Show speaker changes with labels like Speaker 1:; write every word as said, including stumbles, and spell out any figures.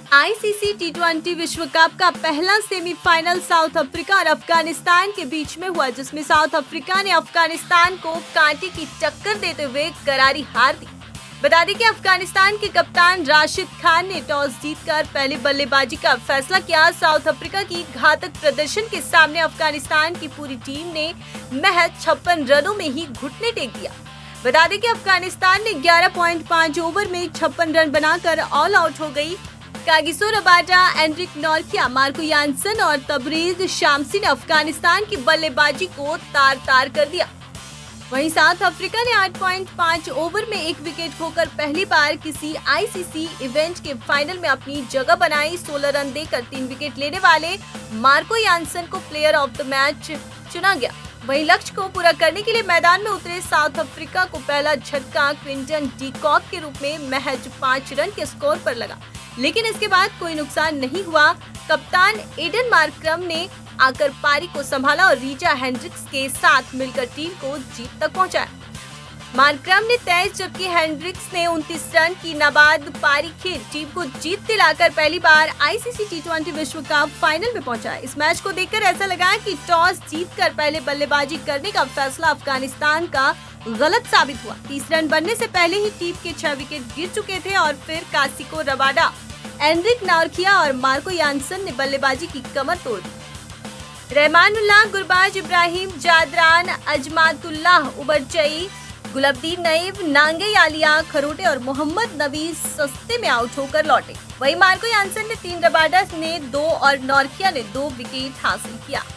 Speaker 1: ICC T twenty विश्व cup का पहला सेमीफाइनल साउथ अफ्रीका और अफगानिस्तान के बीच में हुआ, जिसमें साउथ अफ्रीका ने अफगानिस्तान को कांटे की टक्कर देते हुए करारी हार दी। बता दें कि अफगानिस्तान के कप्तान राशिद खान ने टॉस जीतकर पहले बल्लेबाजी का फैसला किया। साउथ अफ्रीका की घातक प्रदर्शन के सामने अफगानिस्तान की पूरी टीम ने महज छप्पन रनों में ही घुटने टेक दिया। बता दें कि अफगानिस्तान ने ग्यारह पॉइंट पाँच ओवर में छप्पन रन बनाकर ऑल आउट हो गई। Kagiso Rabada, Anrich Nortje, Marco Jansen और तबरीज शामसी ने अफगानिस्तान की बल्लेबाजी को तार तार कर दिया। वहीं साउथ अफ्रीका ने आठ पॉइंट पाँच ओवर में एक विकेट खोकर पहली बार किसी आईसीसी इवेंट के फाइनल में अपनी जगह बनाई। सोलह रन देकर तीन विकेट लेने वाले मार्को यानसन को प्लेयर ऑफ द मैच चुना गया। वहीं लक्ष्य को पूरा करने के लिए मैदान में उतरे साउथ अफ्रीका को पहला झटका क्विंटन डी कॉक के रूप में महज पाँच रन के स्कोर पर लगा, लेकिन इसके बाद कोई नुकसान नहीं हुआ। कप्तान एडन मार्करम ने आकर पारी को संभाला और रीजा हेंड्रिक्स के साथ मिलकर टीम को जीत तक पहुंचाया। मार्करम ने तेईस जबकि हेंड्रिक्स ने उनतीस रन की नाबाद पारी खेल टीम को जीत दिलाकर पहली बार आईसीसी टी ट्वेंटी विश्व कप फाइनल में पहुंचा। इस मैच को देखकर ऐसा लगा कि टॉस जीतकर पहले बल्लेबाजी करने का फैसला अफगानिस्तान का गलत साबित हुआ। तीस रन बनने से पहले ही टीम के छह विकेट गिर चुके थे और फिर कासिको रबाडा, एंड्रिक नॉर्किया और मार्को यानसन ने बल्लेबाजी की कमर तोड़ दी। रहमानुल्लाह, गुरबाज इब्राहिम, जादरान, अजमातुल्लाह उबरचई, गुलाबदीन नईम, नांगे आलिया खरोटे और मोहम्मद नबी सस्ते में आउट होकर लौटे। वहीं मार्को यानसन ने तीन, रबाडा ने दो और नॉर्किया ने दो विकेट हासिल किया।